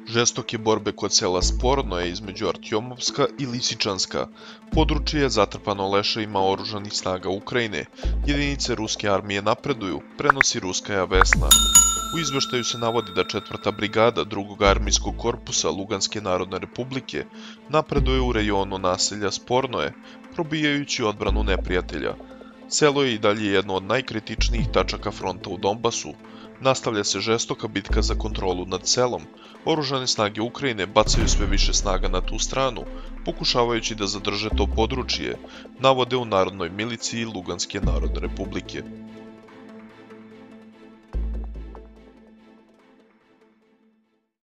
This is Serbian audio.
Žestoke borbe kod sela Sporno je između Artjomovska i Lisičanska. Područje je zatrpano leševima oružanih snaga Ukrajine. Jedinice ruske armije napreduju, prenosi Ruskaja Vesna. U izveštaju se navodi da 4. brigada 2. armijskog korpusa Luganske narodne republike napreduje u rejonu naselja Spornoje, probijajući odbranu neprijatelja. Selo je i dalje jedno od najkritičnijih tačaka fronta u Donbasu. Nastavlja se žestoka bitka za kontrolu nad selom. Oružane snage Ukrajine bacaju sve više snaga na tu stranu, pokušavajući da zadrže to područje, navode u Narodnoj miliciji Luganske narodne republike.